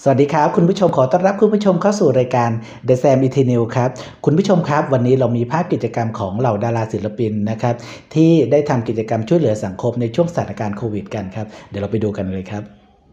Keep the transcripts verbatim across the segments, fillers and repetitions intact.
สวัสดีครับคุณผู้ชมขอต้อนรับคุณผู้ชมเข้าสู่รายการ The Sam It New ครับคุณผู้ชมครับวันนี้เรามีภาพกิจกรรมของเหล่าดาราศิลปินนะครับที่ได้ทำกิจกรรมช่วยเหลือสังคมในช่วงสถานการณ์โควิดกันครับเดี๋ยวเราไปดูกันเลยครับ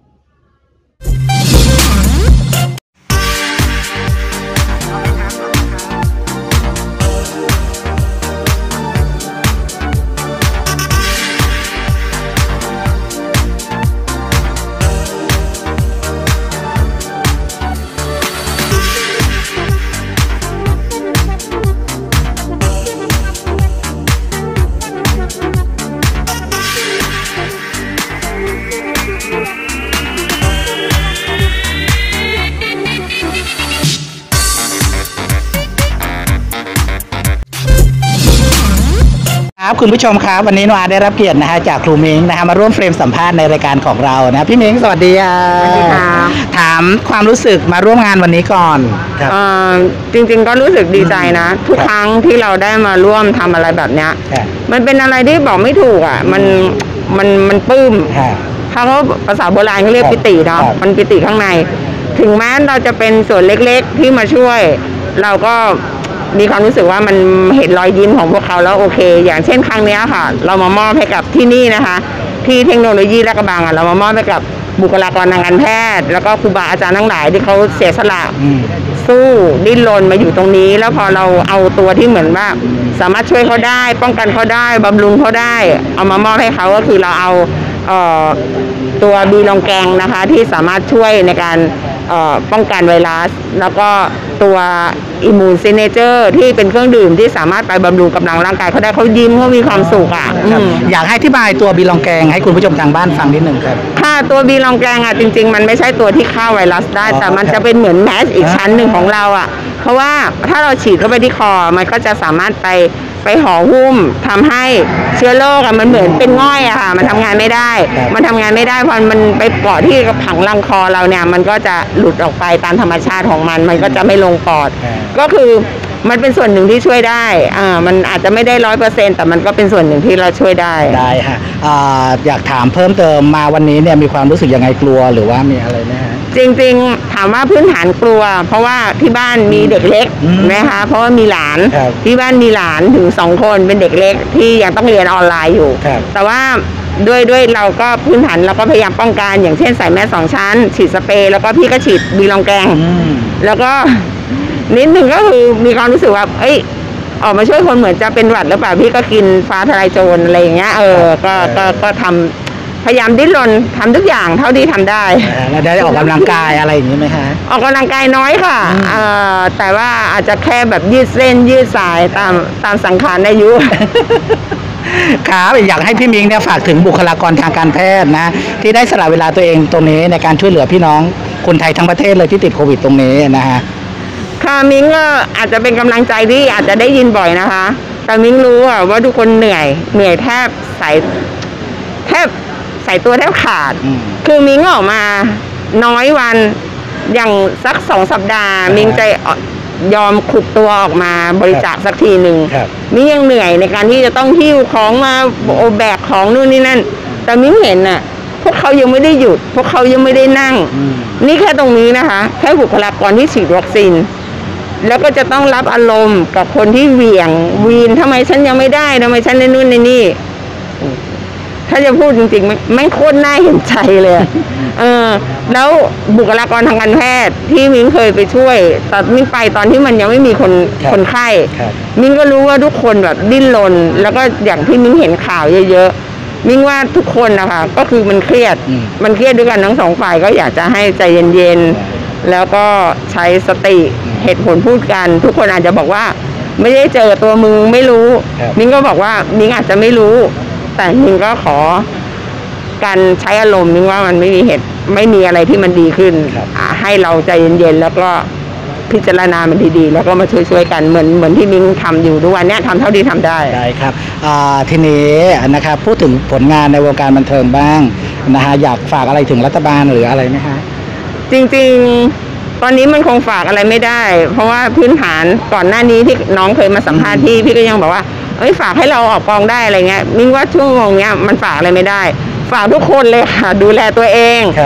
ครับคุณผู้ชมครับวันนี้นวาได้รับเกียรตินะฮะจากครูมิงนะฮะมาร่วมเฟรมสัมภาษณ์ในรายการของเรานะพี่มิงสวัสดีครับสวัสดีครับถามความรู้สึกมาร่วมงานวันนี้ก่อนครับจริงๆก็รู้สึกดีใจนะทุกครั้งที่เราได้มาร่วมทำอะไรแบบเนี้ยมันเป็นอะไรที่บอกไม่ถูกอ่ะมันมันมันปลื้มถ้าเขาภาษาโบราณเขาเรียกปิติเนาะมันปิติข้างในถึงแม้เราจะเป็นส่วนเล็กๆที่มาช่วยเราก็มีความรู้สึกว่ามันเห็นรอยยิ้มของพวกเขาแล้วโอเคอย่างเช่นครั้งนี้ค่ะเรามามอบให้กับที่นี่นะคะที่เทคโนโลยีและกระบังอ่ะเรามามอบให้กับบุคลากรทางการแพทย์แล้วก็ครูบาอาจารย์ทั้งหลายที่เขาเสียสละสู้ดิ้นรนมาอยู่ตรงนี้แล้วพอเราเอาตัวที่เหมือนว่าสามารถช่วยเขาได้ป้องกันเขาได้บำรุงเขาได้เอามามอบให้เขาก็คือเราเอาเอ่อตัวบีลองแกงนะคะที่สามารถช่วยในการป้องกันไวรัสแล้วก็ตัวอิมมูนซิเนเจอร์ที่เป็นเครื่องดื่มที่สามารถไปบำรุงกำลังร่างกายเขาได้เขายิ้มเขามีความสุขอ่ะอยากให้อธิบายตัวบีลองแกงให้คุณผู้ชมทางบ้านฟังนิดหนึ่งครับค่ะตัวบีลองแกงอ่ะจริงๆมันไม่ใช่ตัวที่ฆ่าไวรัสได้แต่มันจะเป็นเหมือนแมสอีกชั้นหนึ่งของเราอ่ะเพราะว่าถ้าเราฉีดเข้าไปที่คอมันก็จะสามารถไปไปห่อหุ้มทำให้เชื้อโรคอะมันเหมือนเป็นง่อยอะค่ะมันทำงานไม่ได้มันทำงานไม่ได้พอมันไปเกาะที่ผังลำคอเราเนี่ยมันก็จะหลุดออกไปตามธรรมชาติของมันมันก็จะไม่ลงปอดก็คือมันเป็นส่วนหนึ่งที่ช่วยได้อ่ามันอาจจะไม่ได้ร้อยเปอร์เซ็นต์แต่มันก็เป็นส่วนหนึ่งที่เราช่วยได้ได้ค่ะอ่าอยากถามเพิ่มเติมมาวันนี้เนี่ยมีความรู้สึกยังไงกลัวหรือว่ามีอะไรไหมฮะจริงๆถามว่าพื้นฐานกลัวเพราะว่าที่บ้านมีเด็กเล็กนะคะเพราะว่ามีหลานที่บ้านมีหลานถึงสองคนเป็นเด็กเล็กที่ยังต้องเรียนออนไลน์อยู่แต่ว่าด้วยด้วยเราก็พื้นฐานเราก็พยายามป้องกันอย่างเช่นใส่แมสสองชั้นฉีดสเปรย์แล้วก็พี่ก็ฉีดบีลองแกงแล้วก็นิดหนึ่งก็คือมีความรู้สึกว่าเอ้ยออกมาช่วยคนเหมือนจะเป็นหวัดหรือเปล่าพี่ก็กินฟ้าทลายโจรอะไรอย่างเงี้ยเออก็ก็ก็ทำพยายามดิ้นรนทำทุกอย่างเท่าที่ทำได้แล้วได้ออกกำลังกายอะไรอย่างนี้ไหมคะออกกำลังกายน้อยค่ะเออแต่ว่าอาจจะแค่แบบยืดเส้นยืดสายตามตามสังขารอายุครับอยากให้พี่มิงเนี่ยฝากถึงบุคลากรทางการแพทย์นะที่ได้สละเวลาตัวเองตรงนี้ในการช่วยเหลือพี่น้องคนไทยทั้งประเทศเลยที่ติดโควิดตรงนี้นะฮะค่ะมิงก็อาจจะเป็นกำลังใจที่อาจจะได้ยินบ่อยนะคะแต่มิงรู้ว่าทุกคนเหนื่อยเหนื่อยแทบใส่แทบใส่ตัวแทบขาดคือมิงออกมาน้อยวันอย่างสักสองสัปดาห์มิงจะยอมขุดตัวออกมาบริจาคสักทีหนึ่งมิงยังเหนื่อยในการที่จะต้องหิ้วของมาโอแบกของนู่นนี่นั่นแต่มิงเห็นน่ะพวกเขายังไม่ได้หยุดพวกเขายังไม่ได้นั่งนี่แค่ตรงนี้นะคะแค่บุคลากรที่ฉีดวัคซีนแล้วก็จะต้องรับอารมณ์กับคนที่เหวี่ยงวีนทำไมฉันยังไม่ได้ทำไมฉันในนู่นในนี่ถ้าจะพูดจริงๆไม่โคตรน่าเห็นใจเลยเออแล้วบุคลากรทางการแพทย์ที่มิ้งเคยไปช่วยตอนมิ้งไปตอนที่มันยังไม่มีคนคนไข้มิ้งก็รู้ว่าทุกคนแบบดิ้นรนแล้วก็อย่างที่มิ้งเห็นข่าวเยอะๆมิ้งว่าทุกคนนะคะก็คือมันเครียดมันเครียดด้วยกันทั้งสองฝ่ายก็อยากจะให้ใจเย็นๆแล้วก็ใช้สติเหตุผลพูดกันทุกคนอาจจะบอกว่าไม่ได้เจอตัวมึงไม่รู้มิ้งก็บอกว่ามิ้งอาจจะไม่รู้แต่มิ้งก็ขอการใช้อารมณ์มิ้งว่ามันไม่มีเหตุไม่มีอะไรที่มันดีขึ้นให้เราใจเย็นๆแล้วก็พิจารณามันดีๆแล้วก็มาช่วยๆกันเหมือนเหมือนที่มิ้งทำอยู่ทุกวันนี้ทำเท่าที่ทำได้ได้ครับทีนี้นะครับพูดถึงผลงานในวงการบันเทิงบ้างนะฮะอยากฝากอะไรถึงรัฐบาลหรืออะไรไหมคะจริงๆตอนนี้มันคงฝากอะไรไม่ได้เพราะว่าพื้นฐานก่อนหน้านี้ที่น้องเคยมาสัมภาษณ์ที่พี่ก็ยังบอกว่าเอ้ยฝากให้เราออกกองได้อะไรเงี้ยมิ้งว่าช่วงวงเนี้ยมันฝากอะไรไม่ได้ฝากทุกคนเลยค่ะดูแลตัวเองครับ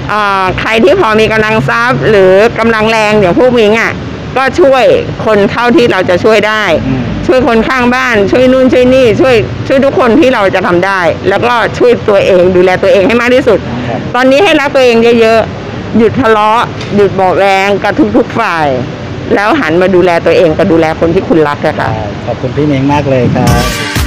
อ่าใครที่พอมีกำลังทรัพย์หรือกำลังแรงอย่างพวกมิงอ่ะก็ช่วยคนเท่าที่เราจะช่วยได้ช่วยคนข้างบ้านช่วยนู่นช่วยนี่ช่วยช่วยทุกคนที่เราจะทำได้ แล้วก็ช่วยตัวเองดูแลตัวเองให้มากที่สุดตอนนี้ให้รักตัวเองเยอะๆหยุดทะเลาะหยุดบอกแรงกับทุกๆฝ่ายแล้วหันมาดูแลตัวเองกับดูแลคนที่คุณรักอะค่ะขอบคุณพี่เม้งมากเลยครับ